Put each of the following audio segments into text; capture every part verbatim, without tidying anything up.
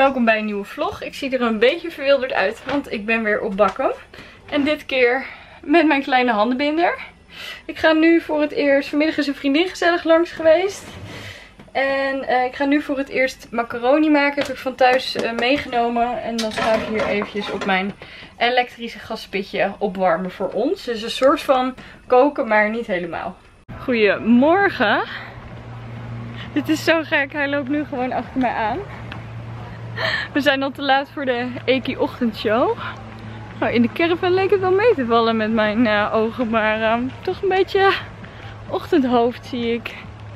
welkom bij een nieuwe vlog. Ik zie er een beetje verwilderd uit, want ik ben weer op bakken. En dit keer met mijn kleine handenbinder. Ik ga nu voor het eerst, vanmiddag is een vriendin gezellig langs geweest. En uh, ik ga nu voor het eerst macaroni maken. Heb ik van thuis uh, meegenomen. En dan ga ik hier eventjes op mijn elektrische gaspitje opwarmen voor ons. Dus een soort van koken, maar niet helemaal. Goedemorgen. Dit is zo gek, hij loopt nu gewoon achter mij aan. We zijn al te laat voor de Eki ochtendshow. Nou, in de caravan leek het wel mee te vallen met mijn uh, ogen, maar uh, toch een beetje ochtendhoofd zie ik.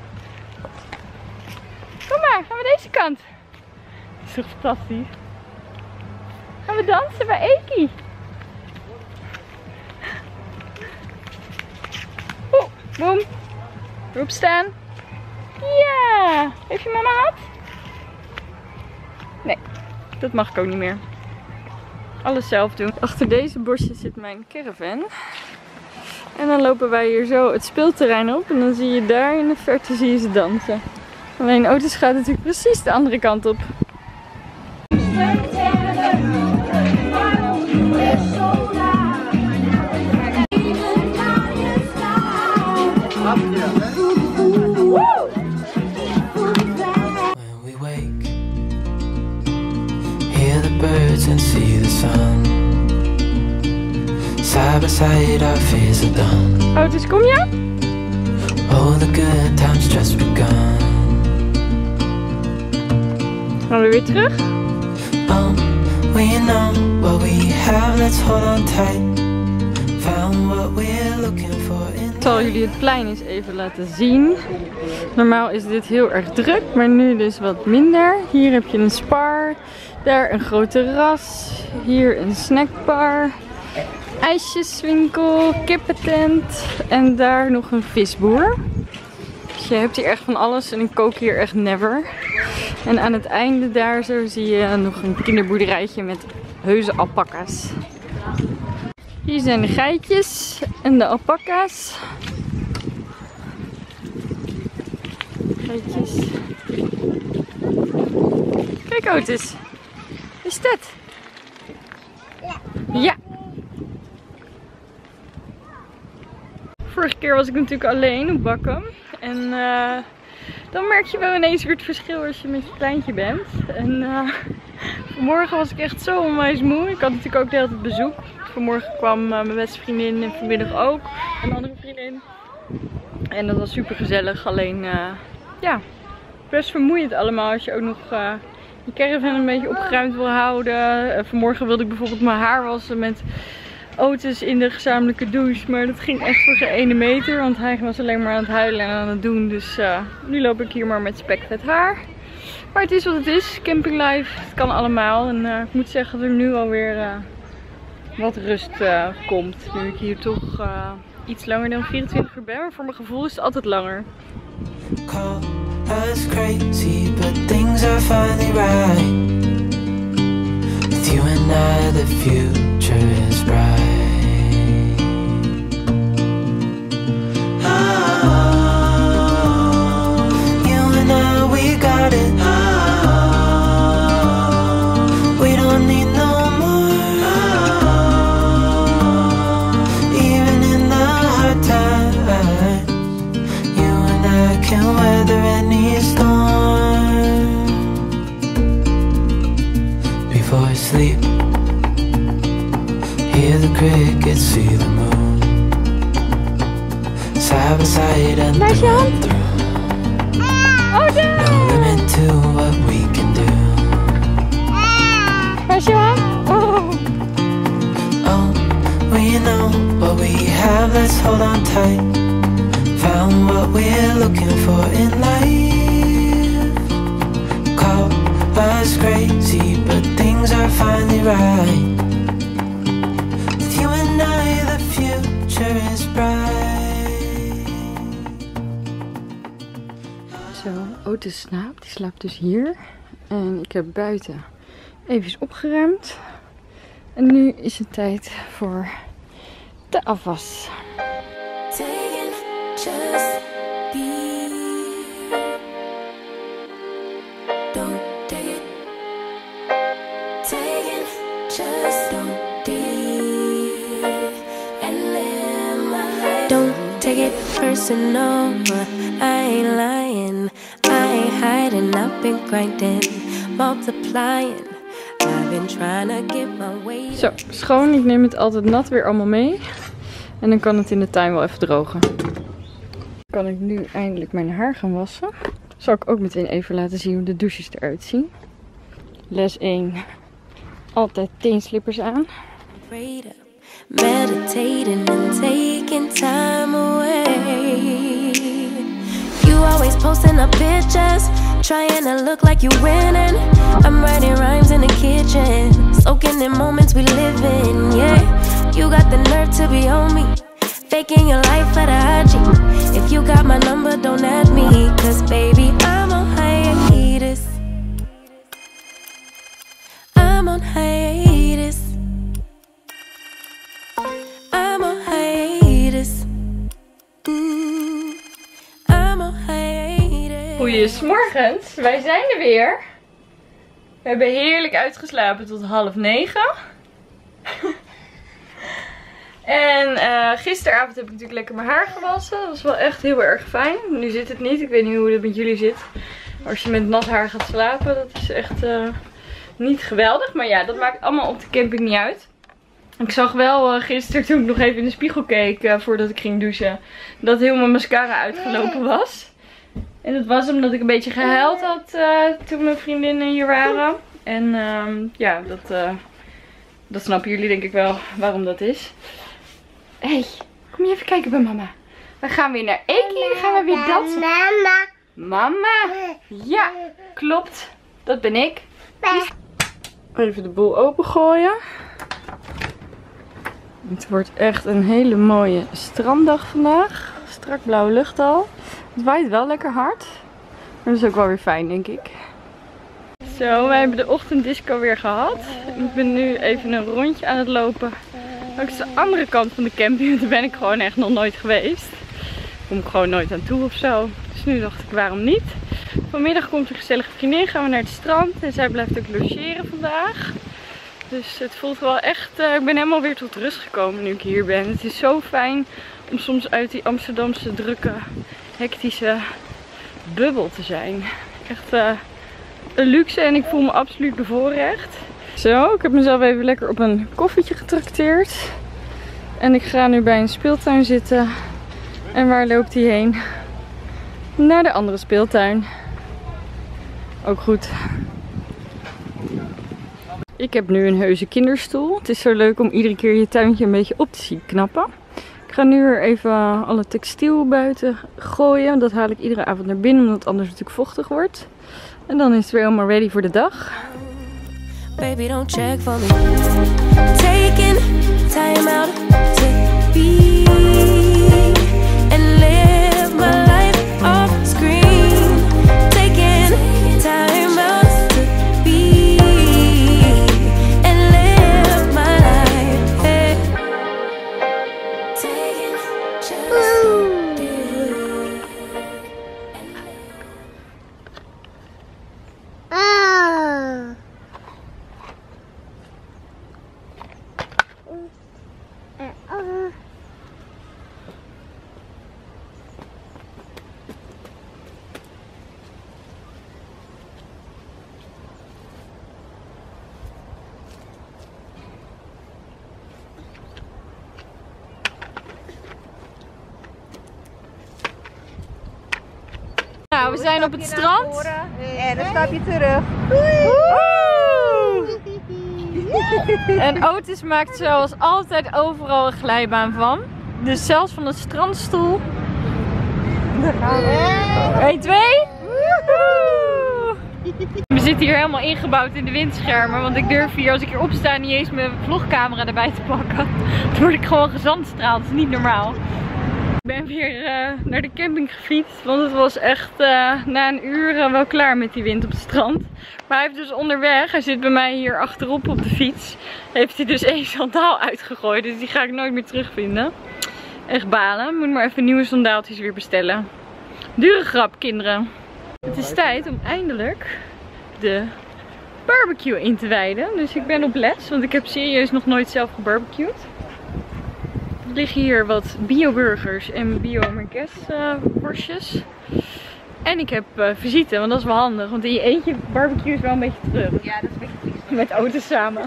Kom maar, gaan we deze kant. Dat is toch fantastisch. Gaan we dansen bij Eki. Oeh, boem. Erop staan. Ja, heeft je mama had? Nee, dat mag ik ook niet meer. Alles zelf doen. Achter deze bosjes zit mijn caravan. En dan lopen wij hier zo het speelterrein op. En dan zie je daar in de verte zie je ze dansen. Alleen Otis gaat natuurlijk precies de andere kant op. And see the sun. Side by side our fears are done. Otis, kom je? Oh, the good times just begun. Gaan we weer terug? Oh, we know what we have, let's hold on tight. Found what we're looking for in. Ik zal jullie het plein eens even laten zien. Normaal is dit heel erg druk, maar nu dus wat minder. Hier heb je een Spar. Daar een groot terras. Hier een snackbar. IJsjeswinkel. Kippentent. En daar nog een visboer. Dus je hebt hier echt van alles. En ik kook hier echt never. En aan het einde daar zo zie je nog een kinderboerderijtje met heuse alpaca's. Hier zijn de geitjes en de alpaca's. Geitjes. Kijk Otis. Is dat? Ja. Ja. Vorige keer was ik natuurlijk alleen op bakken. En uh, dan merk je wel ineens weer het verschil als je met je kleintje bent. En uh, vanmorgen was ik echt zo onwijs moe. Ik had natuurlijk ook de hele tijd bezoek. Vanmorgen kwam uh, mijn beste vriendin en vanmiddag ook. Een andere vriendin. En dat was super gezellig. Alleen uh, ja, best vermoeiend allemaal als je ook nog... Uh, je caravan een beetje opgeruimd wil houden. Uh, vanmorgen wilde ik bijvoorbeeld mijn haar wassen met Otis in de gezamenlijke douche. Maar dat ging echt voor geen ene meter. Want hij was alleen maar aan het huilen en aan het doen. Dus uh, nu loop ik hier maar met spekvet haar. Maar het is wat het is. Campinglife. Het kan allemaal. En uh, ik moet zeggen dat er nu alweer uh, wat rust uh, komt. Nu ik hier toch uh, iets langer dan vierentwintig uur ben. Maar voor mijn gevoel is het altijd langer. Call us crazy, but things are finally right. With you and I, the future is bright. Oh, you and I, we got it. Oh, we don't need no more. Oh, even in the hard times, you and I can weather any storm. Before I sleep, hear the crickets, see the moon. Side by side and through and through. Oh, no. No limit to what we can do. Where's your mom? Oh. Oh, we know what we have, let's hold on tight. Found what we're looking for in life. Call us crazy, but things are finally right. With you and I, the future is bright. Zo, Otis slaapt. Die slaapt dus hier. En ik heb buiten even opgeruimd. En nu is het tijd voor de afwas. Just be. Don't take it to know I ain't lying, I ain't hiding, I've been grinding, multiplying. I've been trying to get my way. Zo, schoon. Ik neem het altijd nat weer allemaal mee. En dan kan het in de tuin wel even drogen. Kan ik nu eindelijk mijn haar gaan wassen. Zal ik ook meteen even laten zien hoe de douches eruit zien. Les één. Altijd teenslippers aan. Meditating and taking time away. You always posting up pictures, trying to look like you winning. I'm writing rhymes in the kitchen, soaking in moments we live in. Yeah, you got the nerve to be on me, faking your life for the I G. If you got my number, don't add me, cause baby, I'm on hiatus. I'm on hiatus. I'm on hiatus. Mm, I'm on hiatus. Goeiemorgens, wij zijn er weer. We hebben heerlijk uitgeslapen tot half negen. En uh, gisteravond heb ik natuurlijk lekker mijn haar gewassen. Dat was wel echt heel erg fijn. Nu zit het niet. Ik weet niet hoe het met jullie zit. Als je met nat haar gaat slapen, dat is echt uh, niet geweldig. Maar ja, dat maakt allemaal op de camping niet uit. Ik zag wel uh, gisteren, toen ik nog even in de spiegel keek uh, voordat ik ging douchen, dat heel mijn mascara uitgelopen was. En dat was omdat ik een beetje gehuild had uh, toen mijn vriendinnen hier waren. En uh, ja, dat, uh, dat snappen jullie denk ik wel waarom dat is. Hé, hey, kom je even kijken bij mama. We gaan weer naar Eki, dan gaan we weer dansen. Mama. Mama. Ja, klopt. Dat ben ik. Even de boel opengooien. Het wordt echt een hele mooie stranddag vandaag. Strak blauwe lucht al. Het waait wel lekker hard. Maar dat is ook wel weer fijn, denk ik. Zo, wij hebben de ochtenddisco weer gehad. Ik ben nu even een rondje aan het lopen. Langs de andere kant van de camping. Daar ben ik gewoon echt nog nooit geweest. Daar kom ik gewoon nooit aan toe of zo. Dus nu dacht ik, waarom niet? Vanmiddag komt een gezellige vriendin. Gaan we naar het strand. En zij blijft ook logeren vandaag. Dus het voelt wel echt, uh, ik ben helemaal weer tot rust gekomen nu ik hier ben. Het is zo fijn om soms uit die Amsterdamse drukke, hectische bubbel te zijn. Echt uh, een luxe en ik voel me absoluut bevoorrecht. Zo, ik heb mezelf even lekker op een koffietje getrakteerd. En ik ga nu bij een speeltuin zitten. En waar loopt hij heen? Naar de andere speeltuin. Ook goed. Ik heb nu een heuse kinderstoel. Het is zo leuk om iedere keer je tuintje een beetje op te zien knappen. Ik ga nu weer even alle textiel buiten gooien. Dat haal ik iedere avond naar binnen, omdat het anders natuurlijk vochtig wordt. En dan is het weer helemaal ready voor de dag. Baby, don't check for me. Taking time out to be and live my life off screen. Taking time out to be and live my life. Hey. Taking just Nou, we zijn op het strand. En dan stap je terug. En Otis maakt zoals altijd overal een glijbaan van. Dus zelfs van de strandstoel. één, twee. We zitten hier helemaal ingebouwd in de windschermen. Want ik durf hier, als ik hier opsta, niet eens mijn vlogcamera erbij te pakken. Dan word ik gewoon gezandstraald. Dat is niet normaal. Ik ben weer uh, naar de camping gefietst, want het was echt uh, na een uur uh, wel klaar met die wind op het strand. Maar hij heeft dus onderweg, hij zit bij mij hier achterop op de fiets, heeft hij dus één sandaal uitgegooid. Dus die ga ik nooit meer terugvinden. Echt balen, moet maar even nieuwe sandaaltjes weer bestellen. Dure grap, kinderen. Het is tijd om eindelijk de barbecue in te wijden. Dus ik ben op les, want ik heb serieus nog nooit zelf gebarbecued. Er liggen hier wat bio-burgers en bio-merguez uh, worstjes. En ik heb uh, visite, want dat is wel handig. Want in je eentje barbecue is wel een beetje terug. Ja, dat is een beetje triest. Met auto's samen.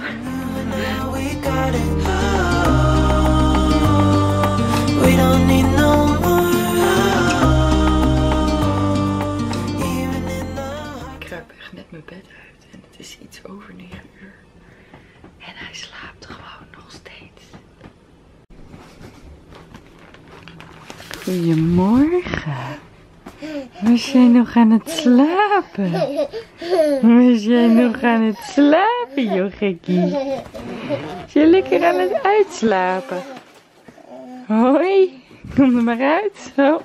Ik kruip echt net mijn bed uit en het is iets over negen uur. En hij slaapt gewoon nog steeds. Goedemorgen. Was jij nog aan het slapen? Was jij nog aan het slapen, joh gekkie? Is je lekker aan het uitslapen? Hoi, kom er maar uit. Zo.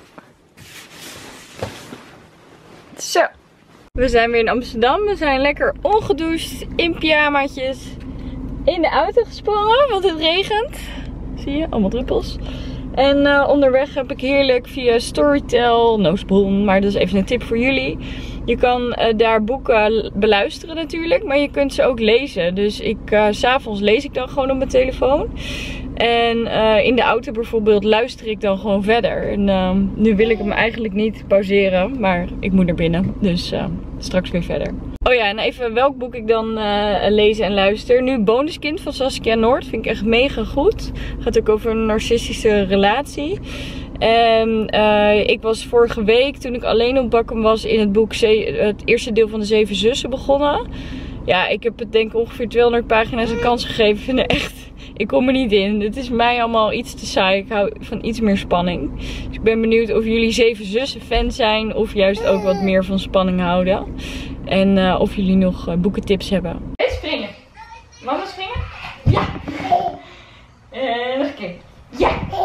Zo. We zijn weer in Amsterdam. We zijn lekker ongedoucht in pyjamaatjes in de auto gesprongen, want het regent. Zie je, allemaal druppels. En uh, onderweg heb ik heerlijk via Storytel, Noosbron, maar dat is even een tip voor jullie. Je kan uh, daar boeken beluisteren natuurlijk, maar je kunt ze ook lezen. Dus ik, uh, 's avonds lees ik dan gewoon op mijn telefoon. En uh, in de auto bijvoorbeeld luister ik dan gewoon verder. En uh, nu wil ik hem eigenlijk niet pauzeren, maar ik moet naar binnen. Dus uh, straks weer verder. Oh ja, en even welk boek ik dan uh, lees en luister. Nu Bonuskind van Saskia Noord. Vind ik echt mega goed. Gaat ook over een narcistische relatie. En uh, ik was vorige week, toen ik alleen op Bakkum was, in het boek het eerste deel van de Zeven Zussen begonnen. Ja, ik heb het denk ik ongeveer tweehonderd pagina's een kans gegeven. Ik vind het echt, ik kom er niet in. Het is mij allemaal iets te saai. Ik hou van iets meer spanning. Dus ik ben benieuwd of jullie Zeven Zussen fan zijn of juist ook wat meer van spanning houden. En uh, of jullie nog uh, boekentips hebben. Even springen. Mama springen? Ja. En nog een keer. Ja.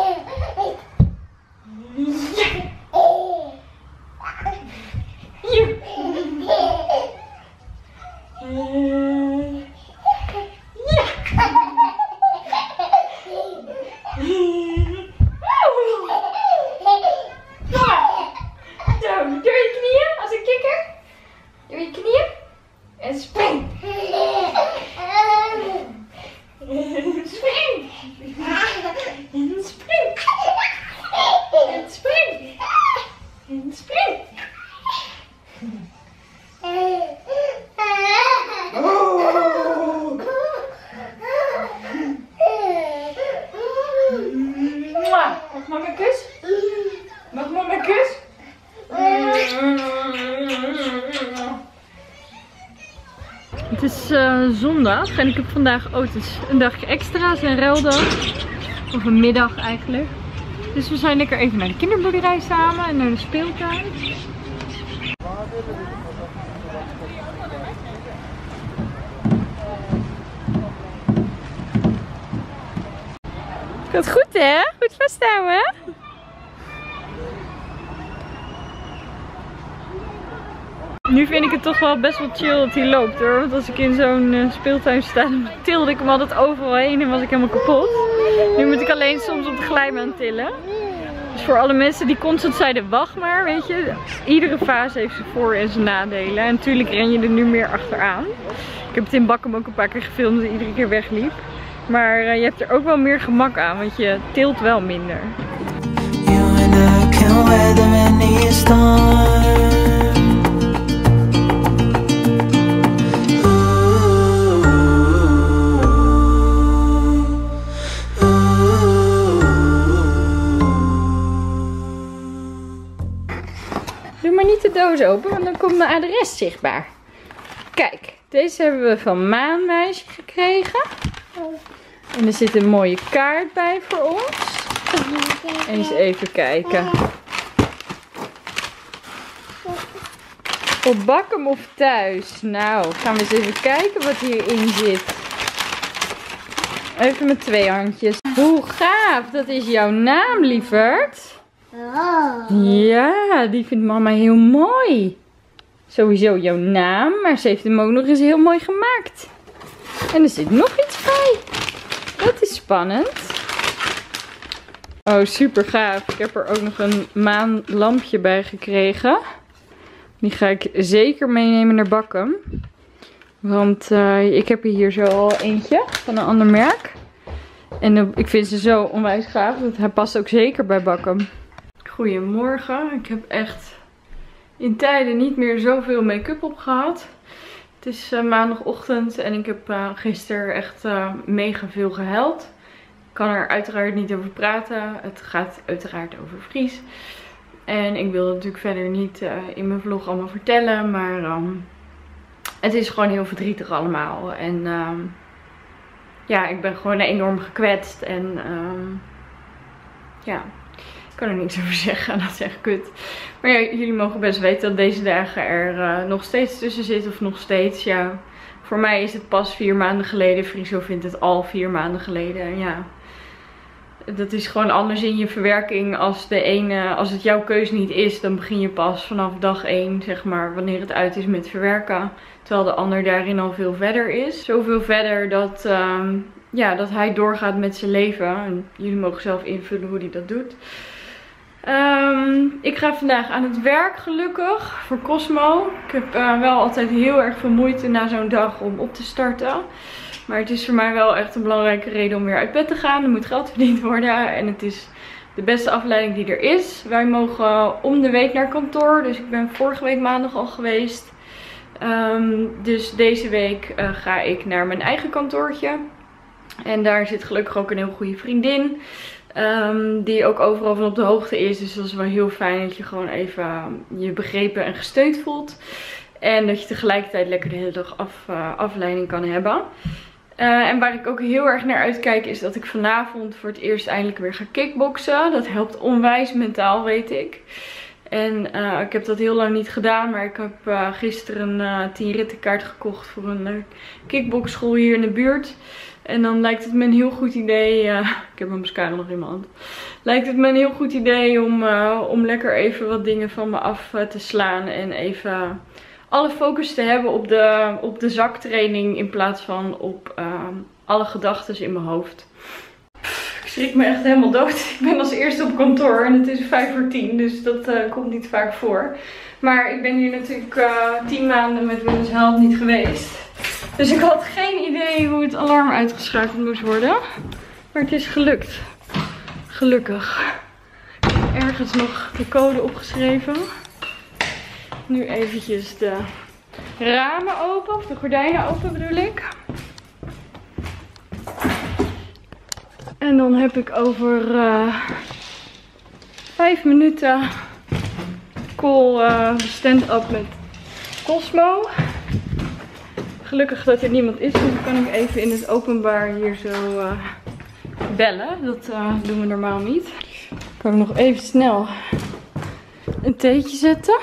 Ja. Hier. Uh, ja. Zo, door je knieën als een kikker. Door je knieën. En spring. En spring. En spring. En spring. En spring. Mag mama een kus? Mag mama een kus? Het is uh, zondag en ik heb vandaag oh, het is een dagje extra, het is een ruildag. Of een middag eigenlijk. Dus we zijn lekker even naar de kinderboerderij samen en naar de speeltuin. Gaat goed hè? Goed vasthouden. Nu vind ik het toch wel best wel chill dat hij loopt hoor. Want als ik in zo'n uh, speeltuin sta, dan tilde ik hem altijd overal heen en was ik helemaal kapot. Nu moet ik alleen soms op de glijbaan tillen. Dus voor alle mensen die constant zeiden, wacht maar, weet je. Iedere fase heeft zijn voor- en zijn nadelen. En natuurlijk ren je er nu meer achteraan. Ik heb het in Bakkum ook een paar keer gefilmd en iedere keer wegliep. Maar uh, je hebt er ook wel meer gemak aan, want je tilt wel minder. You and I can weather any storm. Doe maar niet de doos open, want dan komt mijn adres zichtbaar. Kijk, deze hebben we van Maanmeisje gekregen. En er zit een mooie kaart bij voor ons. Eens even kijken. Op Bakkum of thuis? Nou, gaan we eens even kijken wat hierin zit. Even met twee handjes. Hoe gaaf, dat is jouw naam, lieverd. Ja, die vindt mama heel mooi. Sowieso jouw naam, maar ze heeft hem ook nog eens heel mooi gemaakt. En er zit nog iets bij. Dat is spannend. Oh, super gaaf. Ik heb er ook nog een maanlampje bij gekregen. Die ga ik zeker meenemen naar Bakkum. Want uh, ik heb er hier zo al eentje van een ander merk. En uh, ik vind ze zo onwijs gaaf. Want hij past ook zeker bij Bakkum. Goedemorgen. Ik heb echt in tijden niet meer zoveel make-up op gehad. Het is uh, maandagochtend en ik heb uh, gisteren echt uh, mega veel gehuild. Ik kan er uiteraard niet over praten. Het gaat uiteraard over Fries. En ik wil het natuurlijk verder niet uh, in mijn vlog allemaal vertellen. Maar um, het is gewoon heel verdrietig allemaal. En um, ja, ik ben gewoon enorm gekwetst. En um, ja, ik kan er niks over zeggen. Dat is echt kut. Maar ja, jullie mogen best weten dat deze dagen er uh, nog steeds tussen zit. Of nog steeds, ja. Voor mij is het pas vier maanden geleden. Friso vindt het al vier maanden geleden. En ja, dat is gewoon anders in je verwerking. Als, de ene, als het jouw keus niet is, dan begin je pas vanaf dag één, zeg maar, wanneer het uit is met verwerken. Terwijl de ander daarin al veel verder is. Zoveel verder dat, um, ja, dat hij doorgaat met zijn leven. En jullie mogen zelf invullen hoe hij dat doet. Um, ik ga vandaag aan het werk, gelukkig, voor Cosmo. Ik heb uh, wel altijd heel erg veel moeite na zo'n dag om op te starten. Maar het is voor mij wel echt een belangrijke reden om weer uit bed te gaan. Er moet geld verdiend worden en het is de beste afleiding die er is. Wij mogen om de week naar kantoor, dus ik ben vorige week maandag al geweest. Um, dus deze week uh, ga ik naar mijn eigen kantoortje. En daar zit gelukkig ook een heel goede vriendin. Um, die ook overal van op de hoogte is. Dus dat is wel heel fijn dat je gewoon even je begrepen en gesteund voelt. En dat je tegelijkertijd lekker de hele dag af, uh, afleiding kan hebben. Uh, en waar ik ook heel erg naar uitkijk is dat ik vanavond voor het eerst eindelijk weer ga kickboksen. Dat helpt onwijs mentaal, weet ik. En uh, ik heb dat heel lang niet gedaan. Maar ik heb uh, gisteren een uh, tien rittenkaart gekocht voor een uh, kickboxschool hier in de buurt. En dan lijkt het me een heel goed idee, uh, ik heb mijn mascara nog in mijn hand. Lijkt het me een heel goed idee om, uh, om lekker even wat dingen van me af uh, te slaan. En even alle focus te hebben op de, op de zaktraining in plaats van op uh, alle gedachten in mijn hoofd. Pff, ik schrik me echt helemaal dood. Ik ben als eerste op kantoor en het is vijf voor tien, dus dat uh, komt niet vaak voor. Maar ik ben hier natuurlijk uh, tien maanden met Willems Help niet geweest. Dus ik had geen idee hoe het alarm uitgeschakeld moest worden. Maar het is gelukt. Gelukkig. Ik heb ergens nog de code opgeschreven. Nu eventjes de ramen open. Of de gordijnen open bedoel ik. En dan heb ik over uh, vijf minuten call uh, stand-up met Cosmo. Gelukkig dat er niemand is, dus dan kan ik even in het openbaar hier zo uh, bellen. Dat uh, doen we normaal niet. Ik kan nog even snel een theetje zetten.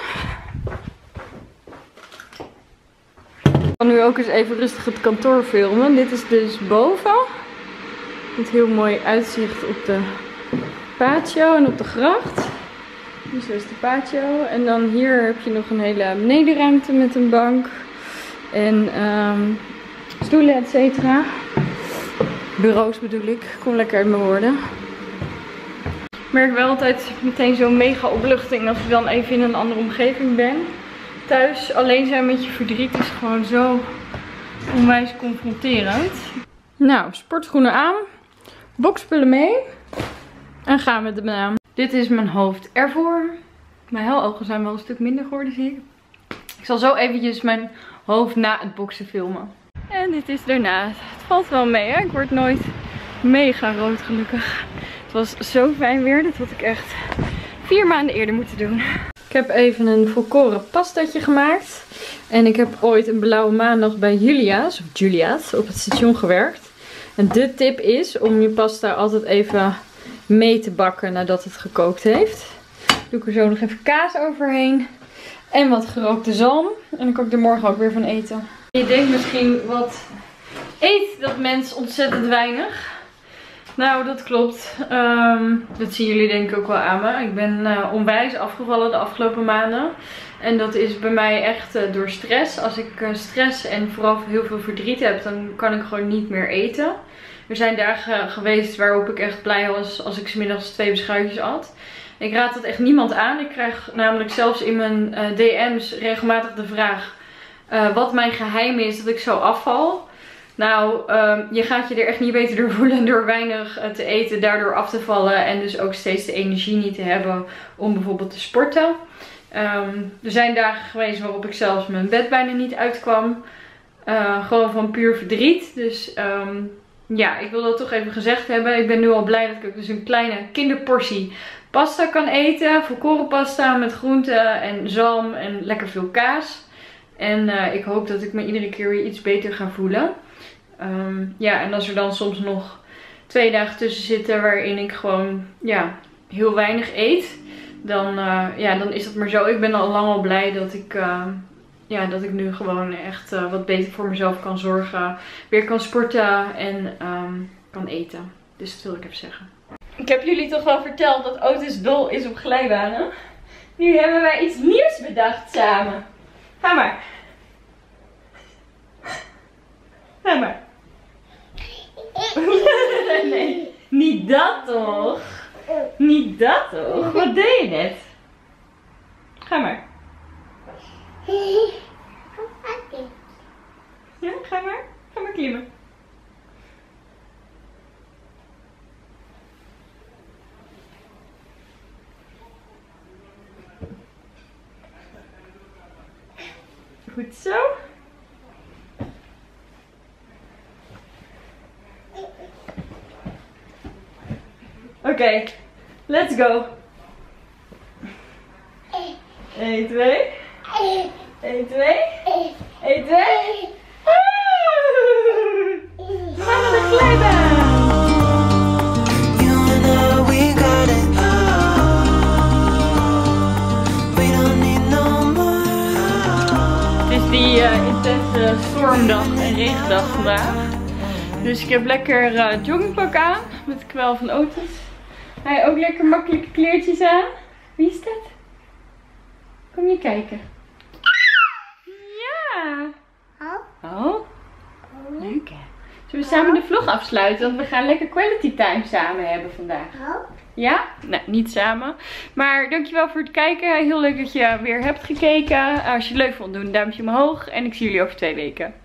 Ik kan nu ook eens even rustig het kantoor filmen. Dit is dus boven. Met heel mooi uitzicht op de patio en op de gracht. Dus zo is de patio. En dan hier heb je nog een hele benedenruimte met een bank. En um, stoelen, et cetera. Bureaus bedoel ik. Kom lekker uit mijn woorden. Ik merk wel altijd meteen zo'n mega opluchting als ik dan even in een andere omgeving ben. Thuis alleen zijn met je verdriet is gewoon zo onwijs confronterend. Nou, sportschoenen aan. Bokspullen mee. En gaan met de banaan. Dit is mijn hoofd ervoor. Mijn helogen zijn wel een stuk minder geworden, zie ik. Ik zal zo eventjes mijn hoofd na het boksen filmen. En dit is daarna. Het valt wel mee, hè? Ik word nooit mega rood, gelukkig. Het was zo fijn weer. Dat had ik echt vier maanden eerder moeten doen. Ik heb even een volkoren pastaatje gemaakt. En ik heb ooit een blauwe maandag bij Julia's, of Julia's, op het station gewerkt. En de tip is om je pasta altijd even mee te bakken nadat het gekookt heeft. Doe ik er zo nog even kaas overheen. En wat gerookte zalm. En dan kan ik er morgen ook weer van eten. Je denkt misschien, wat eet dat mens ontzettend weinig? Nou, dat klopt. Um, dat zien jullie denk ik ook wel aan me. Ik ben uh, onwijs afgevallen de afgelopen maanden. En dat is bij mij echt uh, door stress. Als ik uh, stress en vooral heel veel verdriet heb, dan kan ik gewoon niet meer eten. Er zijn dagen geweest waarop ik echt blij was als ik 's middags twee beschuitjes at. Ik raad dat echt niemand aan. Ik krijg namelijk zelfs in mijn uh, D M's regelmatig de vraag uh, wat mijn geheim is dat ik zo afval. Nou, um, je gaat je er echt niet beter door voelen door weinig uh, te eten, daardoor af te vallen. En dus ook steeds de energie niet te hebben om bijvoorbeeld te sporten. Um, er zijn dagen geweest waarop ik zelfs mijn bed bijna niet uitkwam. Uh, gewoon van puur verdriet. Dus um, ja, ik wil dat toch even gezegd hebben. Ik ben nu al blij dat ik dus een kleine kinderportie pasta kan eten. Volkorenpasta met groenten en zalm en lekker veel kaas. En uh, ik hoop dat ik me iedere keer weer iets beter ga voelen. Um, ja, en als er dan soms nog twee dagen tussen zitten waarin ik gewoon ja, heel weinig eet. Dan, uh, ja, dan is dat maar zo. Ik ben al lang al blij dat ik, uh, ja, dat ik nu gewoon echt uh, wat beter voor mezelf kan zorgen. Weer kan sporten en um, kan eten. Dus dat wil ik even zeggen. Ik heb jullie toch wel verteld dat Otis dol is op glijbanen. Nu hebben wij iets nieuws bedacht samen. Ga maar. Ga maar. Nee, niet dat toch? Niet dat toch? Wat deed je net? Ga maar. Ja, ga maar. Ga maar klimmen. Goed zo. Oké, okay, let's go. één, twee. één, twee. één, twee. We gaan naar de glijbaan. Het is die uh, intense stormdag en regendag vandaag. Dus ik heb lekker uh, joggingpak aan met de kwel van Otis. Hij ook lekker makkelijke kleertjes aan. Wie is dat? Kom je kijken. Ja. Oh. Leuk hè. Zullen we samen de vlog afsluiten? Want we gaan lekker quality time samen hebben vandaag. Ja? Nou, niet samen. Maar dankjewel voor het kijken. Heel leuk dat je weer hebt gekeken. Als je het leuk vond, doe een duimpje omhoog. En ik zie jullie over twee weken.